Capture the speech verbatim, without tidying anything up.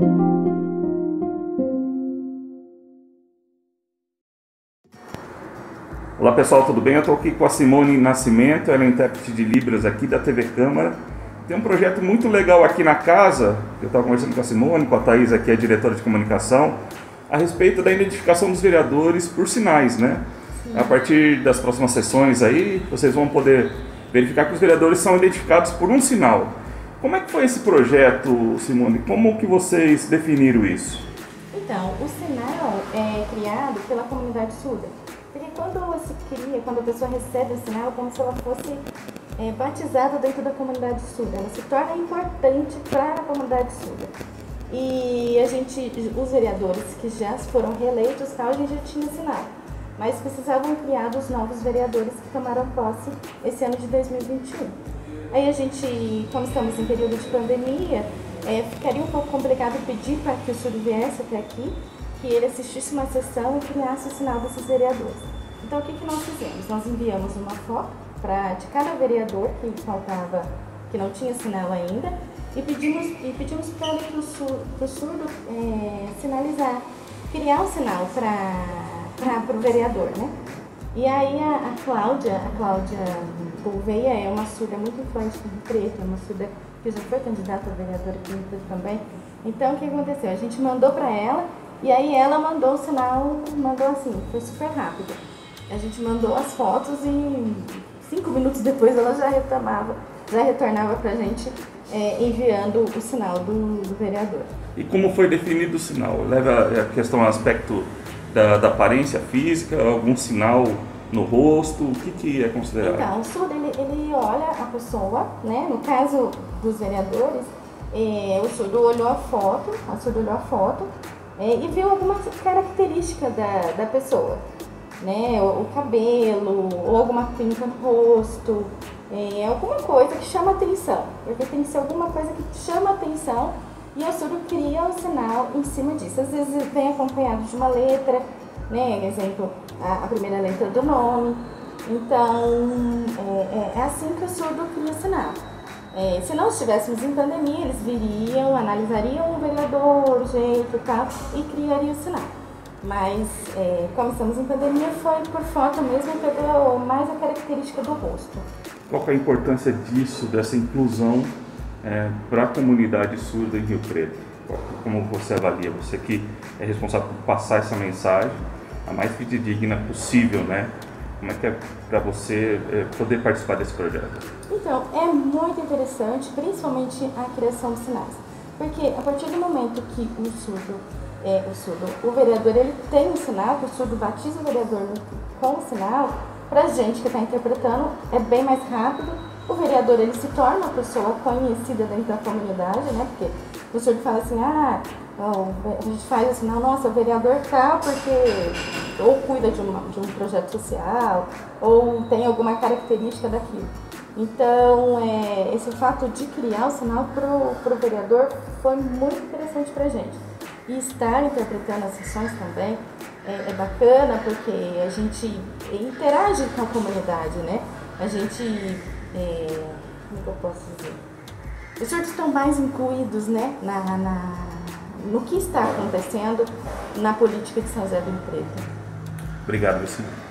Olá pessoal, tudo bem? Eu estou aqui com a Simone Nascimento, ela é intérprete de Libras aqui da T V Câmara. Tem um projeto muito legal aqui na casa, eu estava conversando com a Simone, com a Thaís aqui, a diretora de comunicação, a respeito da identificação dos vereadores por sinais, né? Sim. A partir das próximas sessões aí, vocês vão poder verificar que os vereadores são identificados por um sinal. Como é que foi esse projeto, Simone? Como que vocês definiram isso? Então, o sinal é criado pela comunidade surda. Porque quando se cria, quando a pessoa recebe o sinal, é como se ela fosse é, batizada dentro da comunidade surda. Ela se torna importante para a comunidade surda. E a gente, os vereadores que já foram reeleitos, tal, a gente já tinha sinal. Mas precisavam criar os novos vereadores que tomaram posse esse ano de dois mil e vinte e um. Aí a gente, como estamos em período de pandemia, é, ficaria um pouco complicado pedir para que o surdo viesse até aqui, que ele assistisse uma sessão e criasse o sinal desses vereadores. Então, o que, que nós fizemos? Nós enviamos uma foto pra, de cada vereador que faltava, que não tinha sinal ainda, e pedimos, e pedimos para ele, para o surdo, surdo é, sinalizar, criar o um sinal para o vereador, né? E aí a, a Cláudia, a Cláudia Gouveia é uma surda muito influente no Rio Preto, é uma surda que já foi candidata a vereadora aqui no Rio Preto também. Então, o que aconteceu? A gente mandou para ela, e aí ela mandou o sinal, mandou assim, foi super rápido. A gente mandou as fotos e cinco minutos depois ela já retornava, já retornava pra gente é, enviando o sinal do, do vereador. E como foi definido o sinal? Leva a questão ao aspecto da, da aparência física, algum sinal no rosto, o que, que é considerado? Então, o surdo, ele, ele olha a pessoa, né? No caso dos vereadores, é, o surdo olhou a foto, a surda olhou a foto, É, e viu alguma característica da, da pessoa, né? O, o cabelo, ou alguma pinta no rosto, é, alguma coisa que chama atenção, porque tem que ser alguma coisa que chama atenção e o surdo cria um sinal em cima disso. Às vezes vem acompanhado de uma letra, né? Exemplo, a, a primeira letra do nome. Então, é, é assim que o surdo cria sinal. É, se não estivéssemos em pandemia, eles viriam, analisariam o vereador, o jeito e tal, e criariam o sinal. Mas, é, como estamos em pandemia, foi por foto mesmo, pegou mais a característica do rosto. Qual que é a importância disso, dessa inclusão é, para a comunidade surda em Rio Preto? Como você avalia? Você que é responsável por passar essa mensagem a mais fidedigna possível, né? Como é que é para você é, poder participar desse projeto? Então, é muito interessante, principalmente a criação de sinais. Porque a partir do momento que o surdo, é, o surdo, o vereador, ele tem um sinal, que o surdo batiza o vereador com o sinal, pra gente que está interpretando, é bem mais rápido. O vereador, ele se torna uma pessoa conhecida dentro da comunidade, né? Porque o surdo fala assim, ah, a gente faz o sinal, nossa, o vereador tá porque ou cuida de, uma, de um projeto social, ou tem alguma característica daquilo. Então, é, esse fato de criar o sinal para o vereador foi muito interessante para a gente. E estar interpretando as sessões também é, é bacana, porque a gente interage com a comunidade, né? A gente, é, como que eu posso dizer? Os surdos estão mais incluídos, né, na, na, no que está acontecendo na política de São José do Rio Preto. Obrigado, Luciano.